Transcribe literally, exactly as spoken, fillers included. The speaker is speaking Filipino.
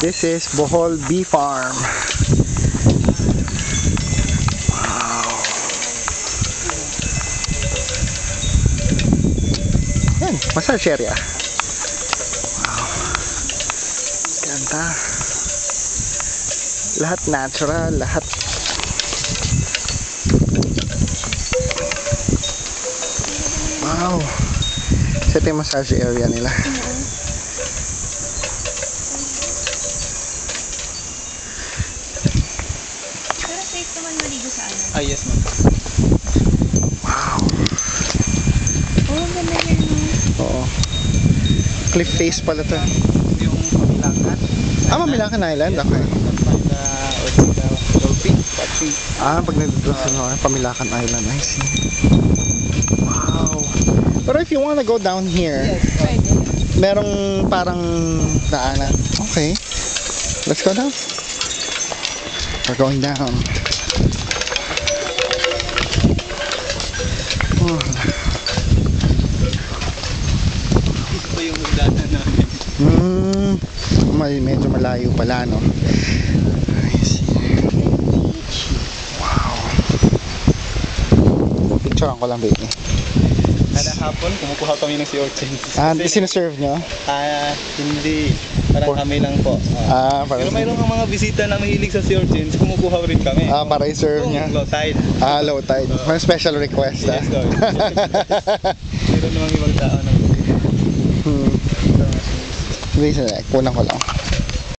This is Bohol Bee Farm. Wow. Yan, massage area. Wow. Ganda. Lahat natural, lahat. Wow. Ito yung massage area nila. Pero safe naman maligo sa ano? Ah, yes ma'am. Wow. Oo, oh, ganda yan. Oo. Cliff face pala to. Yung Pamilakan. Ah, Mamilakan Island? Okay. Dolphin, watching. Ah, pag nag-dolphin ako, Pamilakan Island. I see. Wow. Pero if you wanna go down here, Pwede. merong parang daanan. Okay. Let's go down. We're going down. Oh. Ito yung magdaanan namin. Hmm. May medyo malayo pala, no? I see. Wow. Picturean ko lang, baby. Kada hapon, kumukuha kami ng sea urchin. Ah, sinaserve nyo? Ah, hindi. Parang For- kami lang po. Ah, Ah. para Pero mayroong mga bisita na mahilig sa sea urchins, kumukuha rin kami. Ah, para i-serve Kung niya. low tide. Ah, low tide. May special request, ah. Yes, Lord. Mayroon namang ibang tao na Hmm. Wait, kunan ko lang.